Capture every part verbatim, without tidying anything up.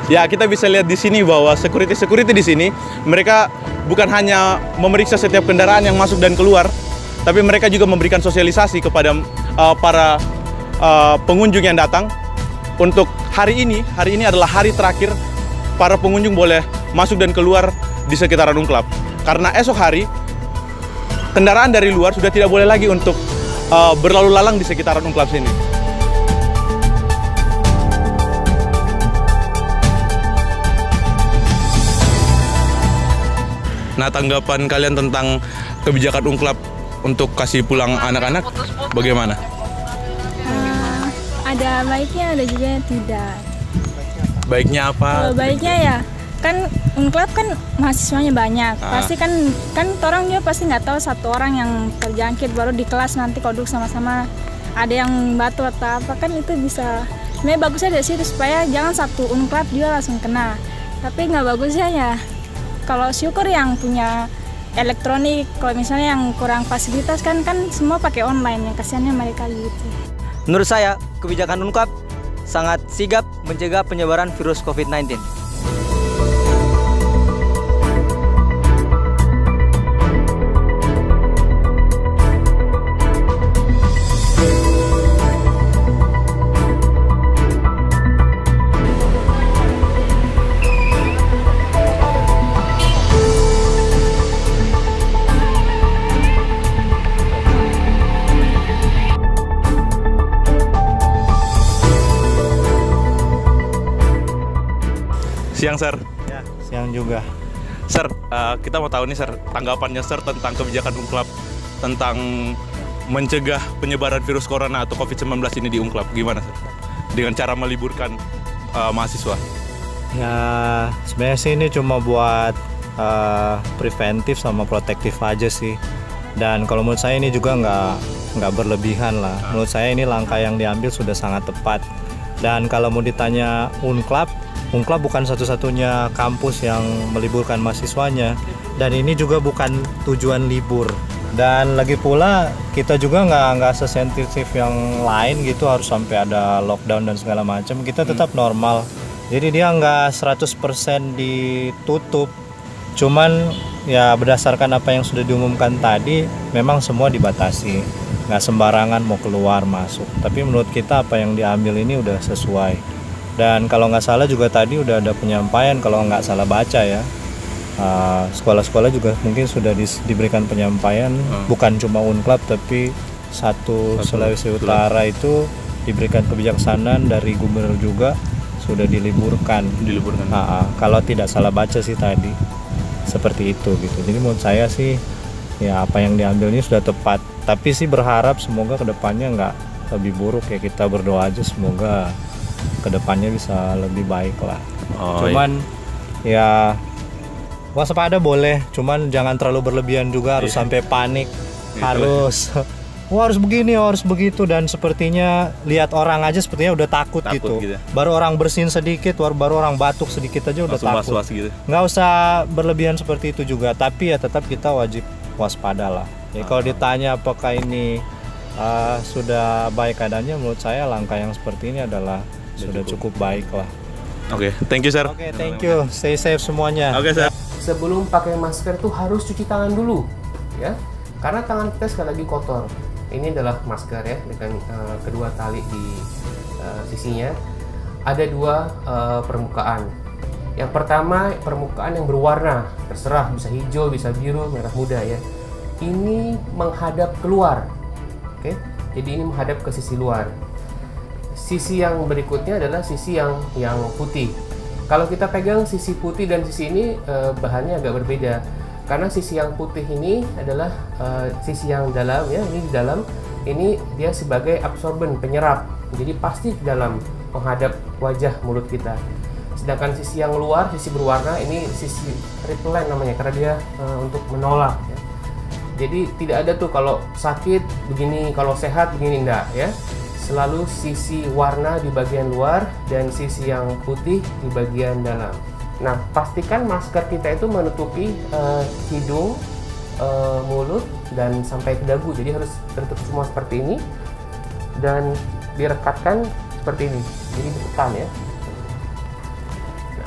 Ya, kita bisa lihat di sini bahwa security-security di sini mereka bukan hanya memeriksa setiap kendaraan yang masuk dan keluar, tapi mereka juga memberikan sosialisasi kepada uh, para uh, pengunjung yang datang untuk hari ini. Hari ini adalah hari terakhir para pengunjung boleh masuk dan keluar di sekitaran Unclub. Karena esok hari kendaraan dari luar sudah tidak boleh lagi untuk uh, berlalu lalang di sekitaran Unclub sini. Nah, tanggapan kalian tentang kebijakan Unclub untuk kasih pulang anak-anak bagaimana? Uh, ada baiknya, ada juga yang tidak. Baiknya apa? Kalau baiknya ya, kan Unclub kan mahasiswanya banyak. Ah. Pasti kan kan orang juga pasti nggak tahu satu orang yang terjangkit, baru di kelas nanti kalau duduk sama-sama ada yang batuk atau apa, kan itu bisa. Sebenarnya bagusnya dari situ supaya jangan satu Unclub juga langsung kena. Tapi nggak bagusnya ya. Kalau syukur yang punya elektronik, kalau misalnya yang kurang fasilitas kan kan semua pakai online, yang kasihannya mereka gitu. Menurut saya, kebijakan Unclub sangat sigap mencegah penyebaran virus covid sembilan belas. Siang, Sir. Ya, siang juga. Sir, uh, kita mau tahu nih, Sir, tanggapannya Sir tentang kebijakan Unclub tentang mencegah penyebaran virus corona atau covid sembilan belas ini di Unclub. Gimana, Sir? Dengan cara meliburkan uh, mahasiswa. Ya, sebenarnya sih ini cuma buat uh, preventif sama protektif aja sih. Dan kalau menurut saya ini juga nggak nggak berlebihan lah. Menurut saya ini langkah yang diambil sudah sangat tepat. Dan kalau mau ditanya Unclub, Unclub bukan satu-satunya kampus yang meliburkan mahasiswanya, dan ini juga bukan tujuan libur. Dan lagi pula kita juga nggak nggak sesensitif yang lain gitu harus sampai ada lockdown dan segala macam. Kita tetap hmm. normal. Jadi dia nggak seratus persen ditutup. Cuman ya berdasarkan apa yang sudah diumumkan tadi, memang semua dibatasi. Nggak sembarangan mau keluar masuk. Tapi menurut kita apa yang diambil ini udah sesuai. Dan kalau nggak salah juga tadi udah ada penyampaian, kalau nggak salah baca ya, sekolah-sekolah uh, juga mungkin sudah di, diberikan penyampaian, hmm. bukan cuma Unclub tapi satu, satu Sulawesi Utara itu diberikan kebijaksanaan dari gubernur juga sudah diliburkan. Diliburkan. Uh, uh, kalau tidak salah baca sih tadi seperti itu gitu. Jadi menurut saya sih ya apa yang diambil ini sudah tepat. Tapi sih berharap semoga kedepannya nggak lebih buruk ya, kita berdoa aja semoga kedepannya bisa lebih baik lah. Oh, cuman iya. ya waspada boleh, cuman jangan terlalu berlebihan juga, harus iya. sampai panik, gitu. harus wah harus begini, harus begitu, dan sepertinya lihat orang aja sepertinya udah takut, takut gitu. gitu. Baru orang bersin sedikit, baru, baru orang batuk sedikit aja udah langsung takut. Was-was gitu. Nggak usah berlebihan seperti itu juga, tapi ya tetap kita wajib waspada lah. Jadi ah. kalau ditanya apakah ini uh, sudah baik keadaannya, menurut saya langkah yang seperti ini adalah sudah cukup, cukup baik lah. Oke, okay, thank you, Sir. Oke, okay, thank you. Stay safe semuanya. Oke, okay, Sir. Sebelum pakai masker tuh harus cuci tangan dulu, ya. Karena tangan kita sekali lagi kotor. Ini adalah masker ya, dengan uh, kedua tali di uh, sisinya. Ada dua uh, permukaan. Yang pertama permukaan yang berwarna, terserah bisa hijau, bisa biru, merah muda ya. Ini menghadap keluar, oke? Okay? Jadi ini menghadap ke sisi luar. Sisi yang berikutnya adalah sisi yang yang putih. Kalau kita pegang sisi putih dan sisi ini eh, bahannya agak berbeda. Karena sisi yang putih ini adalah eh, sisi yang dalam ya, ini di dalam. Ini dia sebagai absorben, penyerap. Jadi pasti di dalam menghadap wajah mulut kita. Sedangkan sisi yang luar, sisi berwarna, ini sisi repellent namanya, karena dia eh, untuk menolak ya. Jadi tidak ada tuh kalau sakit begini, kalau sehat begini, enggak ya. Selalu sisi warna di bagian luar dan sisi yang putih di bagian dalam. Nah, pastikan masker kita itu menutupi uh, hidung, uh, mulut, dan sampai ke dagu. Jadi harus tertutup semua seperti ini dan direkatkan seperti ini. Jadi ditekan ya.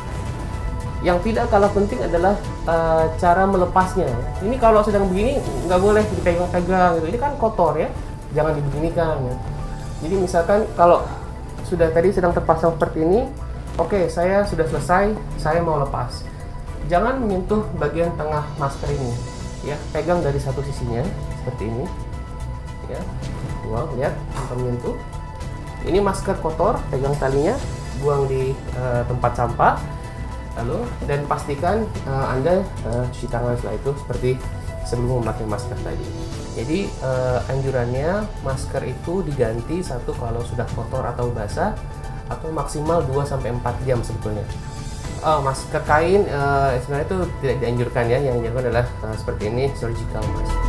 Yang tidak kalah penting adalah uh, cara melepasnya. Ini kalau sedang begini nggak boleh dipegang-pegang gitu. Ini kan kotor ya, jangan dibeginikan. Ya. Jadi misalkan kalau sudah tadi sedang terpasang seperti ini, oke okay, saya sudah selesai, saya mau lepas. Jangan menyentuh bagian tengah masker ini, ya. Pegang dari satu sisinya seperti ini, ya. Buang, lihat, tanpa menyentuh. Ini masker kotor, pegang talinya, buang di uh, tempat sampah. Lalu dan pastikan uh, Anda uh, cuci tangan setelah itu seperti sebelum memakai masker tadi. Jadi uh, anjurannya masker itu diganti satu kalau sudah kotor atau basah, atau maksimal dua sampai empat jam sebetulnya. Uh, masker kain uh, sebenarnya itu tidak dianjurkan ya, yang dianjurkan adalah uh, seperti ini, surgical mask.